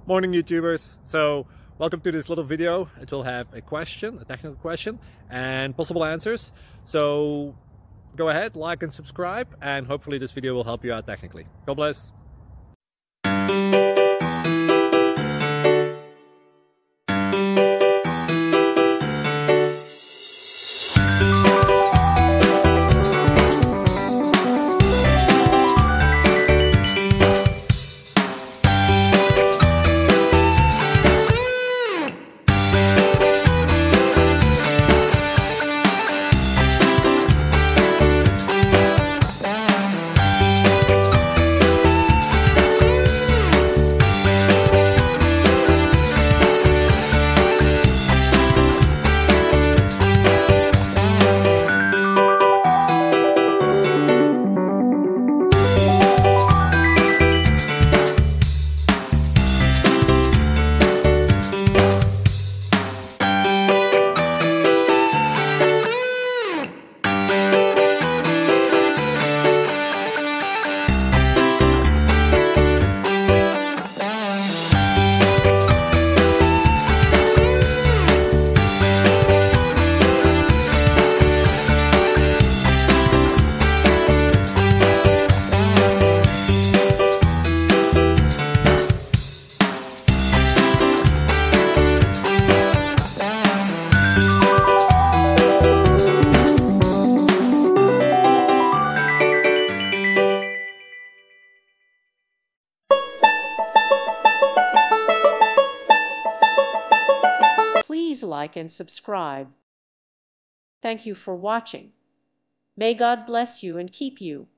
Morning YouTubers. So welcome to this little video. It will have a question, a technical question, and possible answers. So go ahead, like and subscribe, and hopefully this video will help you out technically. God bless. Please like and subscribe. Thank you for watching. May God bless you and keep you.